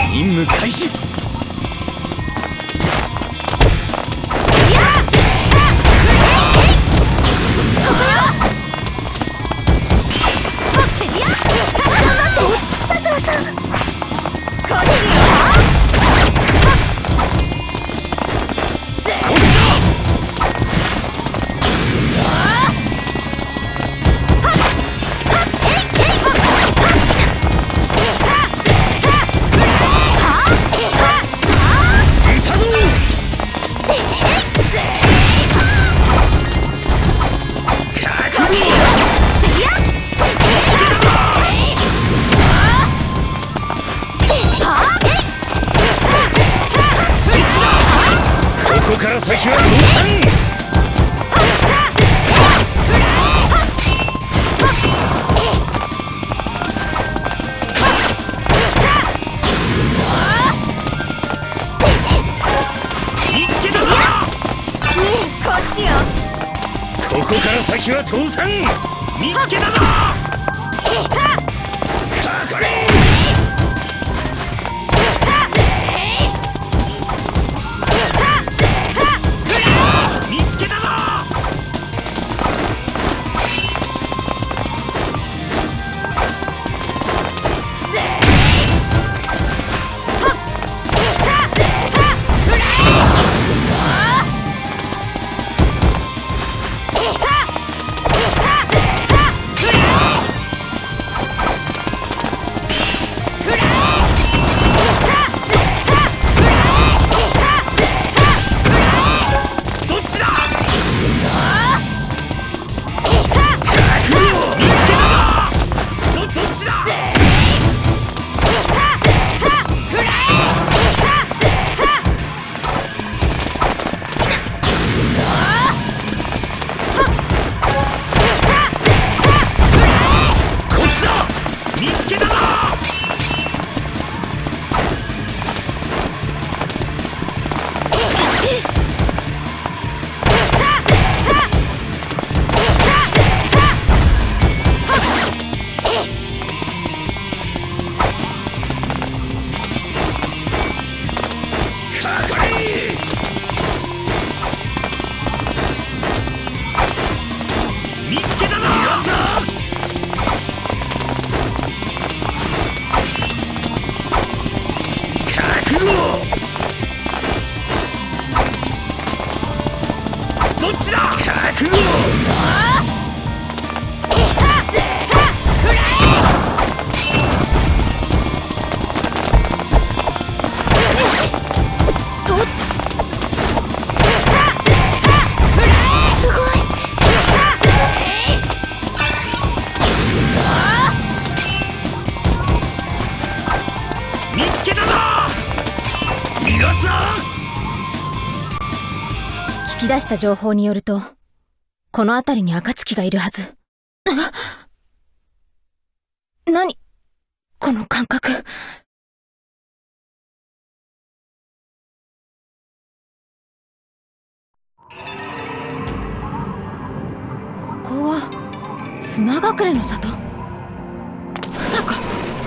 任務開始。ここから先は倒産。ここから先は倒産。見つけたぞ。かかれ。見つけたぞ。どっちだ。覚悟。 聞き出した情報によると、この辺りに暁がいるはず。何この感覚。ここは砂隠れの里。まさか。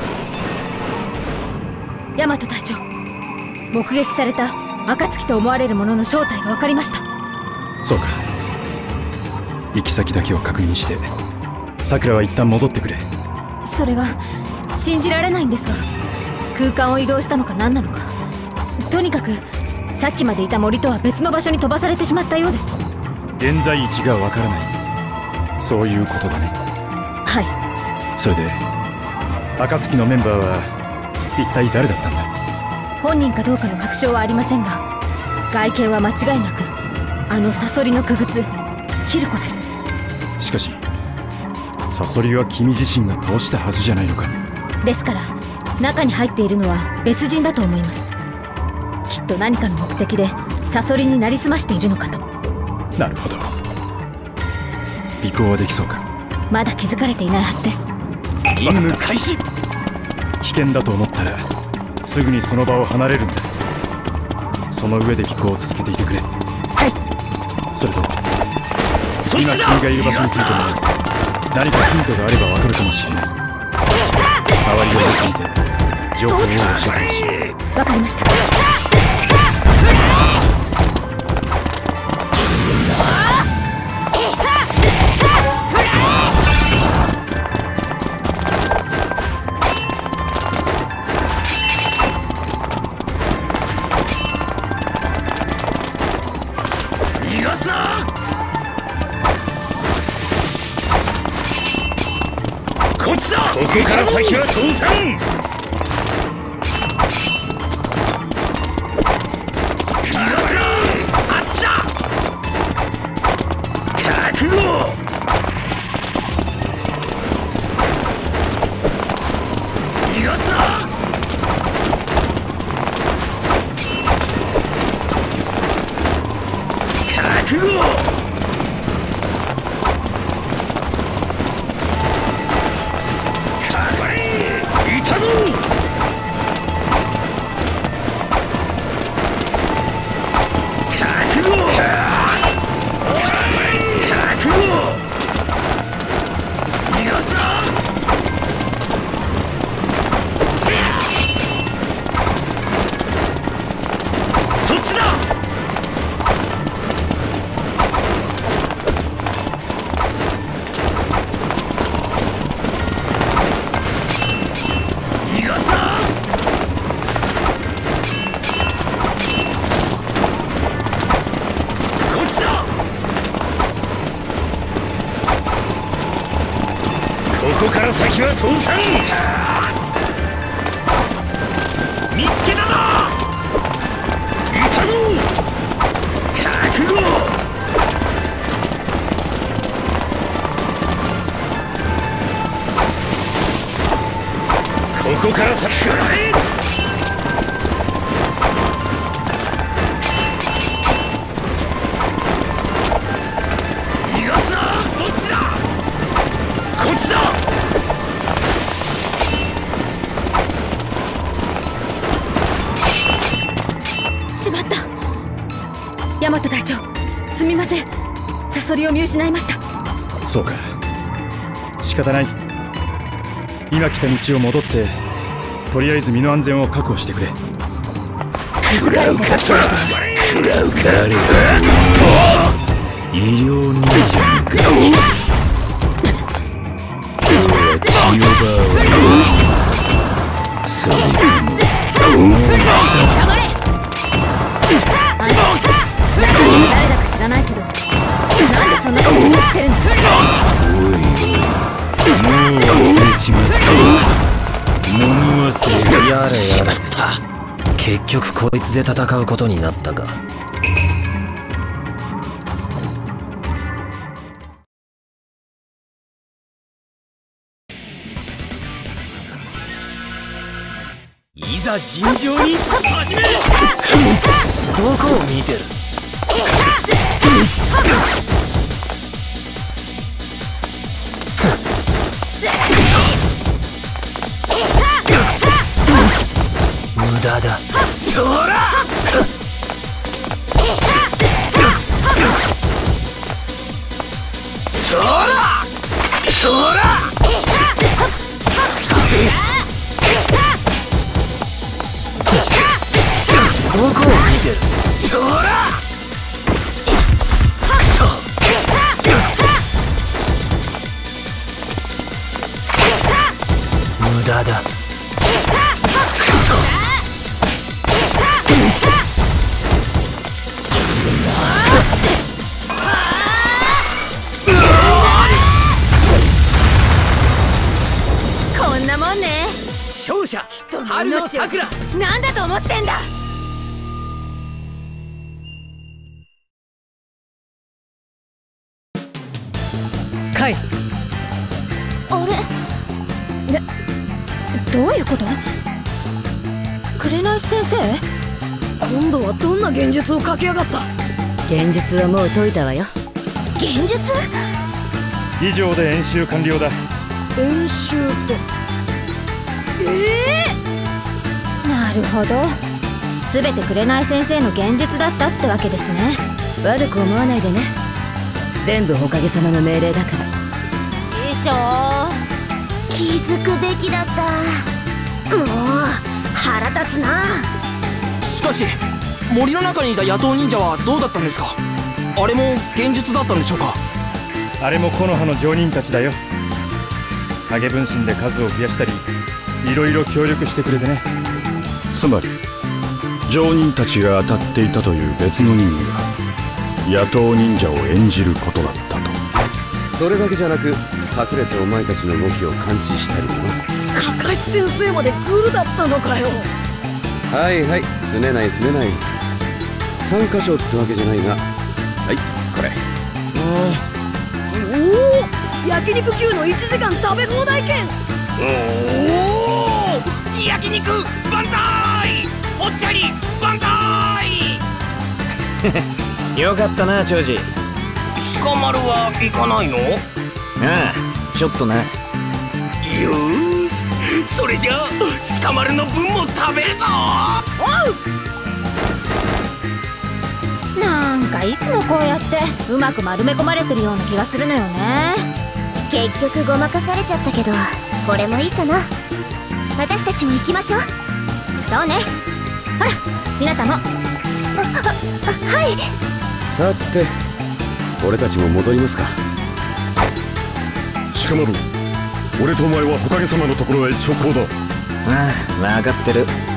大和隊長、目撃された暁と思われるものの正体が分かりました。 そうか。行き先だけを確認してさくらは一旦戻ってくれ。 それが信じられないんですが、空間を移動したのか何なのか、とにかくさっきまでいた森とは別の場所に飛ばされてしまったようです。 現在位置がわからない。そういうことだね。 はい。 それで暁のメンバーは一体誰だったんだ。 本人かどうかの確証はありませんが、外見は間違いなくあのサソリの傀儡キルコです。 しかしサソリは君自身が倒したはずじゃないのか。 ですから中に入っているのは別人だと思います。きっと何かの目的でサソリになりすましているのかと。 なるほど。尾行はできそうか。 まだ気づかれていないはずです。 任務開始。 危険だと思ったらすぐにその場を離れるんだ。その上で尾行を続けていてくれ。 はい。 それと今君がいる場所についても何かヒントがあればわかるかもしれない。周りをよく見て情報を教えてほしい。 わかりました。 逃がすな。こっちだ。ここから先は倒産。あっちだ。覚悟。逃がすな。覚悟。いたぞ。覚悟。覚悟。逃がすな。そっちだ。逃がすな。こっちだ。ここから先は倒産。見つけたぞ。いたぞ。覚悟。ここから先は逃がすな。どっちだ。こっちだ。 しまった。大和隊長、すみません。サソリを見失いました。 そうか、仕方ない。今来た道を戻って、とりあえず身の安全を確保してくれ。 気づかれてた。 食らうか。 医療忍者か。 千代バーはそれとも黙れ。あんた中身が誰だか知らないけど、なんでそんなこと知ってるの。 おいおい、もう忘れちまった。物忘れがやれやれ。 結局こいつで戦うことになったか。 いざ尋常に始める。 どこを見てる。無駄だ。 そら。そら。そら。 どこを見てる。 そら。 無駄だ。 こんなもんね。 勝者人の春の命を桜。 なんだと思ってんだ。 カイ。 あれ、どういうこと。紅先生、今度はどんな幻術をかけやがった。 現実はもう解いたわよ。 幻術。 以上で演習完了だ。 演習と。なるほど、全て紅先生の幻術だったってわけですね。 悪く思わないでね。全部おかげさまの命令だから。 師匠、気づくべきだった。もう立つな。 しかし森の中にいた野党忍者はどうだったんですか？あれも幻術だったんでしょうか？ あれも木の葉の上人たちだよ。影分身で数を増やしたりいろいろ協力してくれてね。 つまり上人たちが当たっていたという別の任務が野党忍者を演じることだったと。 それだけじゃなく隠れてお前たちの動きを監視したりもな。 かかし先生までグルだったのかよ。 はいはい、すねないすねない。3箇所ってわけじゃないが、はいこれ。 おお、焼肉級の1時間食べ放題券。 おお、焼肉万歳、ぽっちゃり万歳よかったな長次。 鹿丸は行かないの？ ああ、ちょっとな。 よーし、それじゃあ鹿丸の分も食べるぞ。 なんかいつもこうやってうまく丸め込まれてるような気がするのよね。 結局ごまかされちゃったけど、これもいいかな。私たちも行きましょう。 そうね。ほら皆さんも。 はい。 さて俺たちも戻りますか。 鹿丸、俺とお前は火影様のところへ直行だ。 ああ、分かってる。